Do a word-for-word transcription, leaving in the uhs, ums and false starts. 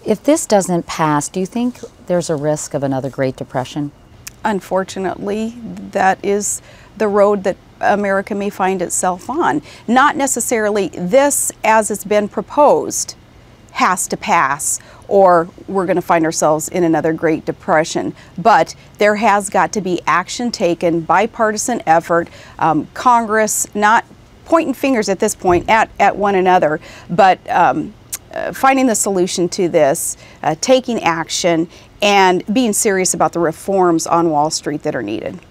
If this doesn't pass, do you think there's a risk of another Great Depression? Unfortunately, that is the road that America may find itself on. Not necessarily this, as it's been proposed, has to pass, or we're going to find ourselves in another Great Depression. But there has got to be action taken, bipartisan effort, um, Congress not pointing fingers at this point at, at one another, but um, uh, finding the solution to this, uh, taking action, and being serious about the reforms on Wall Street that are needed.